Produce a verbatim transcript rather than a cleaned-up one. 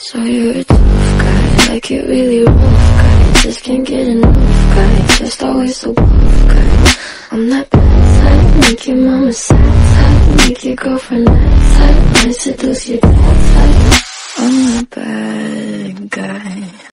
So you're a tough guy, like it really rough guy. Just can't get enough guy, just always so buff guy. I'm that bad type, make your mama sad type, make your girlfriend mad type, might seduce your dad type. I'm that bad.